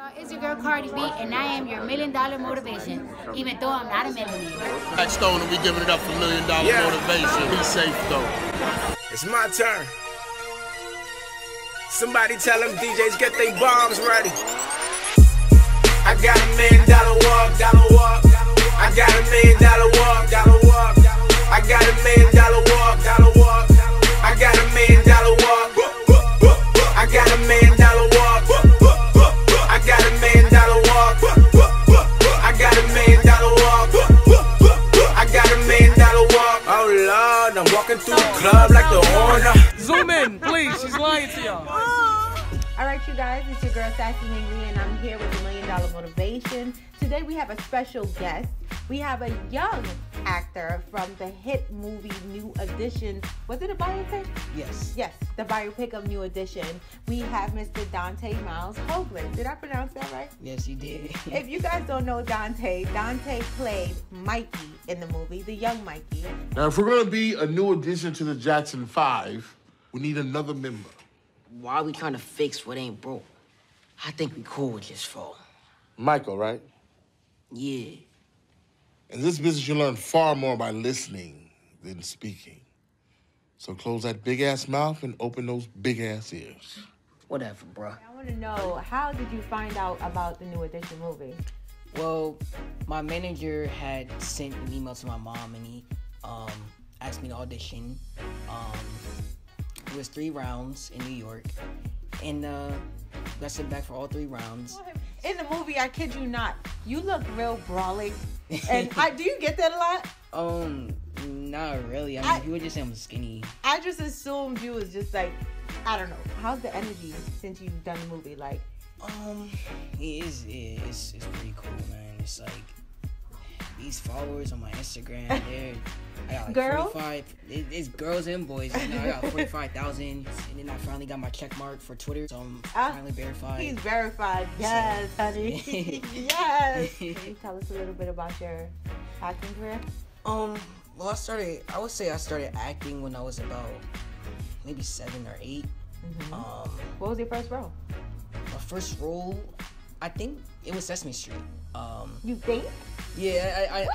It's your girl Cardi B, and I am your $1 million motivation, even though I'm not a millionaire. Black Stone, and we giving it up for $1 million motivation. Be safe, though. It's my turn. Somebody tell them DJs get their bombs ready. I got $1 million walk. I got $1 million walk. I got $1 million walk. I got $1 million walk. I got $1 million walk. I got $1 million walk. I got $1 million walk. I got $1 million walk. Oh Lord, I'm walking through the club like the owner. Zoom in, please. She's lying to y'all. All right, you guys, it's your girl Sassy Minglee, and I'm here with $1 million motivation. Today we have a special guest. We have a young actor from the hit movie New Edition. Was it a biopic? Yes. Yes, the biopic of New Edition. We have Mr. Dante Hoagland. Did I pronounce that right? Yes, you did. If you guys don't know Dante played Mikey in the movie, the young Mikey. Now, if we're going to be a new addition to the Jackson 5, we need another member. Why are we trying to fix what ain't broke? I think we cool with this fall. Michael, right? Yeah. In this business, you learn far more by listening than speaking. So close that big-ass mouth and open those big-ass ears. Whatever, bro. I want to know, how did you find out about the New Edition movie? Well, my manager had sent an email to my mom, and he asked me to audition. It was 3 rounds in New York, and got sent back for all 3 rounds. In the movie, I kid you not, you look real brawly. And do you get that a lot? Not really. I mean, people just say I'm skinny. I just assumed you was just like, I don't know. How's the energy since you've done the movie? Like, it's pretty cool, man. It's like these followers on my Instagram, I got like girls? 45. It's girls and boys. You know, I got 45,000, and then I finally got my check mark for Twitter, so I'm finally verified. He's verified. Yes, honey. Yes. Can you tell us a little bit about your acting career? Well, I would say I started acting when I was about maybe 7 or 8. Mm-hmm. What was your first role? My first role, I think it was Sesame Street. You think? Yeah,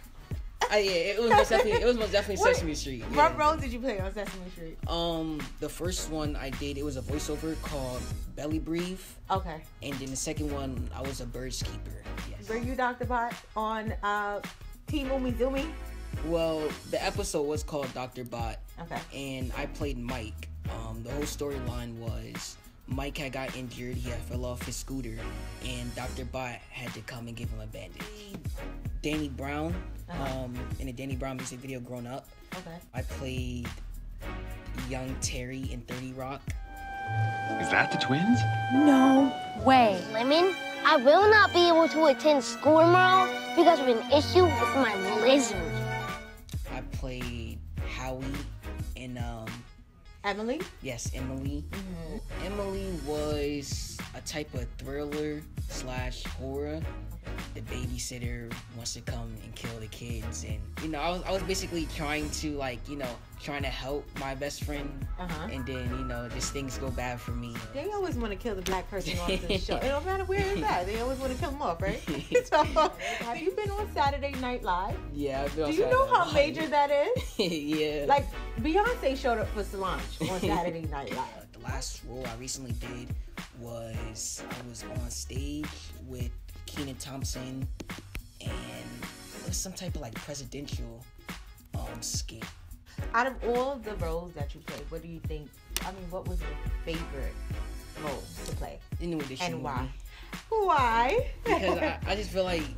it was most definitely Sesame Street. Yeah. What role did you play on Sesame Street? The first one I did, it was a voiceover called Belly Breathe. Okay. And then the second one, I was a birds keeper. Yes. Were you Dr. Bot on Team Umizoomi? Well, the episode was called Dr. Bot. Okay. And I played Mike. The whole storyline was Mike had got injured. He had fell off his scooter, and Dr. Bot had to come and give him a bandage. Danny Brown, in the Danny Brown music video, Grown Up. Okay. I played young Terry in 30 Rock. Is that the twins? No way. Lemon, I will not be able to attend school tomorrow because of an issue with my lizard. I played Howie in Emily? Yes, Emily. Mm-hmm. Emily was a type of thriller / horror. The babysitter wants to come and kill the kids, and I was basically trying to help my best friend, and then just things go bad for me. They always want to kill the black person off the show. It don't matter where it's at. They always want to kill them off, right? So, have you been on Saturday Night Live? Yeah, I've been on Do you know how major that is? Yeah. Like, Beyonce showed up for Solange on Saturday Night Live. The last role I recently did was I was on stage with Kenan Thompson, and it was some type of presidential skit. Out of all the roles that you played, what do you think? I mean, what was your favorite role to play? The New Edition. And why? Movie. Why? Because I just feel like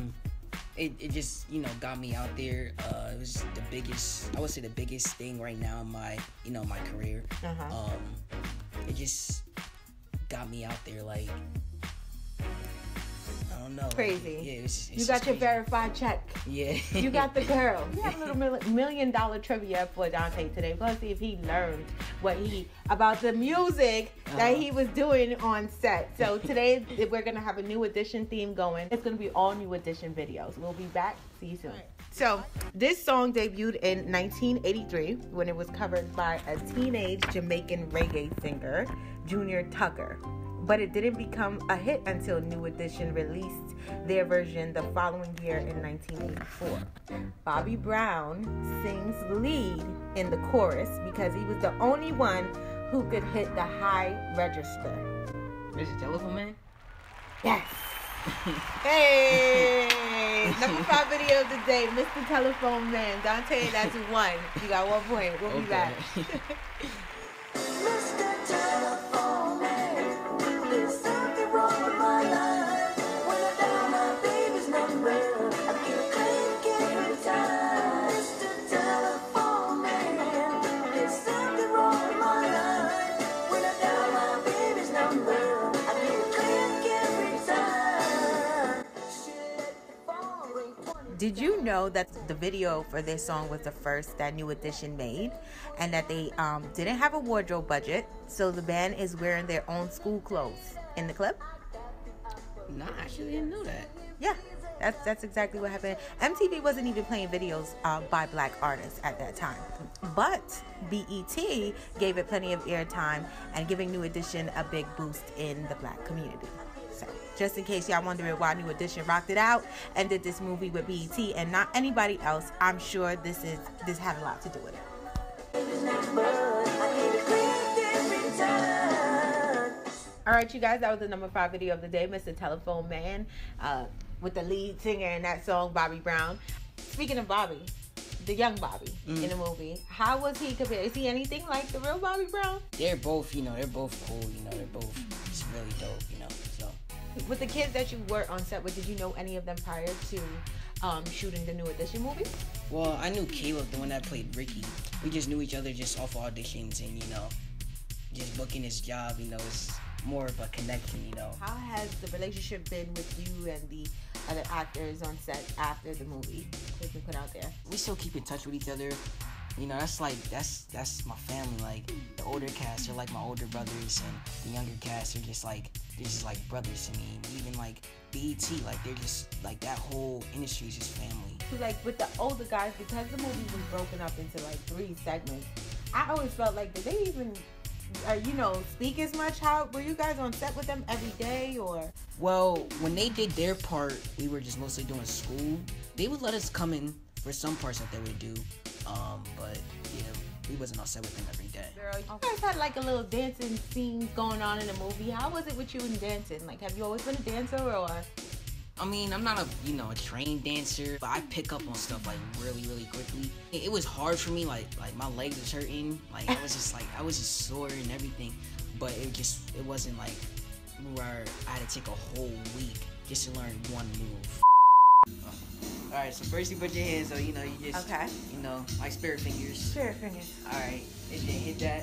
it just got me out there. It was the biggest. I would say the biggest thing right now in my my career. It just got me out there I don't know. Crazy. Yeah, it's you got your verified check. Yeah. You got the girl. We have a little $1 million trivia for Dante today. We're going to see if he learned about the music that he was doing on set. So today we're going to have a New Edition theme going. It's going to be all New Edition videos. We'll be back. See you soon. So this song debuted in 1983 when it was covered by a teenage Jamaican reggae singer, Junior Tucker. but it didn't become a hit until New Edition released their version the following year in 1984. Bobby Brown sings lead in the chorus because he was the only one who could hit the high register. Mr. Telephone Man? Yes. Hey! Number 5 video of the day, Mr. Telephone Man. Dante, that's 1. You got 1 point. We'll be back. Mr. Telephone Man, there's something wrong with my life. When I dial my baby's number, I get a click every time. Mr. Telephone Man, there's something wrong with my life. When I dial my baby's number, I get a click every time. She let the phone ring 20. Did you know that the video for this song was the first that New Edition made, and that they didn't have a wardrobe budget, so the band is wearing their own school clothes in the clip? No, I actually didn't know that. Yeah, that's exactly what happened. MTV wasn't even playing videos by black artists at that time, but BET gave it plenty of airtime and giving New Edition a big boost in the black community. So, just in case y'all wondering why New Edition rocked it out and did this movie with BET and not anybody else, I'm sure this had a lot to do with it. All right, you guys, that was the number 5 video of the day, Mr. Telephone Man, with the lead singer in that song, Bobby Brown. Speaking of Bobby, the young Bobby in the movie, how was he compared? Is he anything like the real Bobby Brown? They're both, they're both cool, they're both just really dope, so. With the kids that you were on set with, did you know any of them prior to shooting the New Edition movie? Well, I knew Caleb, the one that played Ricky. We just knew each other just off auditions and, just booking his job, it's more of a connection, How has the relationship been with you and the other actors on set after the movie has been put out there? We still keep in touch with each other. That's my family. Like, the older cast are like my older brothers, and the younger cast are just like brothers to me. And even like BET, like they're just like that whole industry is just family. Like with the older guys, because the movie was broken up into like 3 segments, I always felt like, did they even speak as much? How were you guys on set with them every day, or? Well, when they did their part, we were just mostly doing school. They would let us come in for some parts that they would do, but yeah, we wasn't on set with them every day. Girl, you guys had like a little dancing scene going on in the movie. How was it with you and dancing? Like, have you always been a dancer, or? I mean, I'm not a trained dancer, but I pick up on stuff like really, really quickly. It was hard for me, like my legs was hurting, like I was just sore and everything. But it wasn't like where I had to take a whole week just to learn one move. All right, so first you put your hands, so you just okay. Like spirit fingers. Spirit fingers. All right, and then hit that.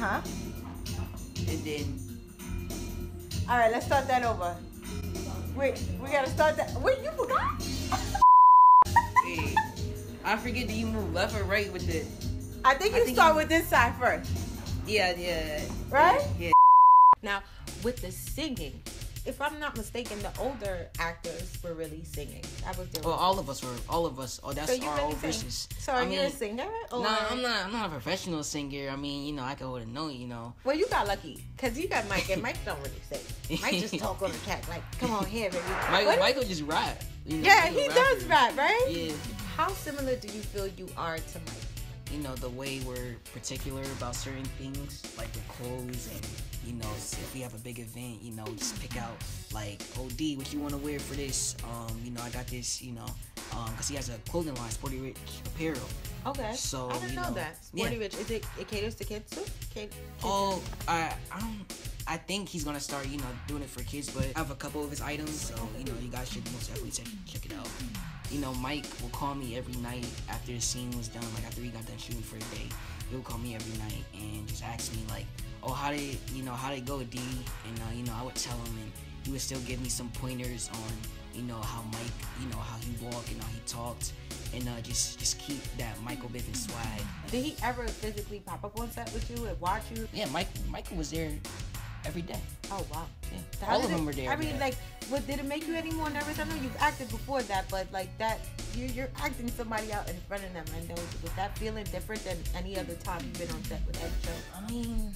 And then. All right, let's start that over. Wait, we gotta start that. Wait, you forgot? Wait, I forget. Do you move left or right with it? I think you start with this side first. Yeah. Right? Yeah. Now, with the singing, if I'm not mistaken, the older actors were really singing. That was their. Well, all of us. Oh, that's so our really old verses. So are you a singer? Or? No, I'm not a professional singer. I mean, I can hold a note, Well, you got lucky, because you got Mike, and Mike don't really sing. Mike just talk on the track, like, come on here, baby. Michael just rap. Yeah, he does rap, right? Yeah. How similar do you feel you are to Mike? The way we're particular about certain things, like the clothes, and if we have a big event, just pick out like, oh D, what you want to wear for this? I got this, because he has a clothing line, Sporty Rich Apparel. Okay. So I didn't know that. Sporty Rich, is it caters to kids too? Oh, I think he's gonna start, doing it for kids, but I have a couple of his items, so you guys should most definitely check it out. Mike will call me every night after the scene was done, like after we got done shooting for the day. He'll call me every night and just ask me like, oh, how did it go, D? And I would tell him, and he would still give me some pointers on, how Mike, how he walked and how he talked, and just keep that Michael Biffin swag. Did he ever physically pop up on set with you and watch you? Yeah, Michael was there every day. Oh wow. Yeah. All of them were there. I mean, like, did it make you any more nervous? I know you've acted before that, but like that, you're acting somebody out in front of them, and was that feeling different than any other time you've been on set with that show? I mean,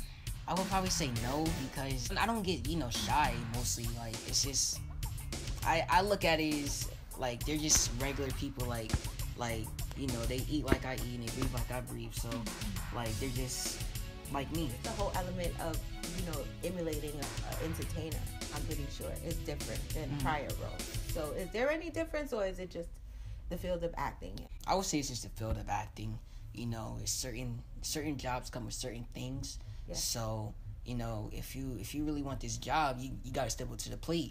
I would probably say no, because I don't get, shy mostly. Like, it's just, I look at it as, like, they're just regular people, like, they eat like I eat and they breathe like I breathe. So, like, they're just like me. The whole element of, emulating an entertainer, I'm pretty sure, is different than prior roles. So is there any difference, or is it just the field of acting? I would say it's just the field of acting. It's certain jobs come with certain things. Yeah. So, if you really want this job, you got to step up to the plate.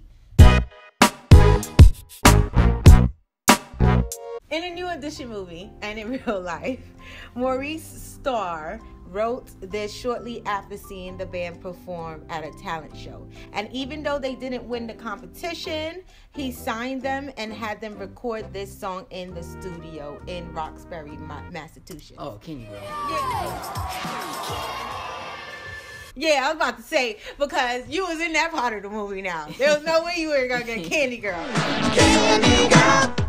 In a New Edition movie and in real life, Maurice Starr wrote this shortly after seeing the band perform at a talent show. And even though they didn't win the competition, he signed them and had them record this song in the studio in Roxbury, Massachusetts. Oh, can you, bro? Yeah, I was about to say, because you was in that part of the movie now. There was no way you were going to get Candy Girl. Candy Girl.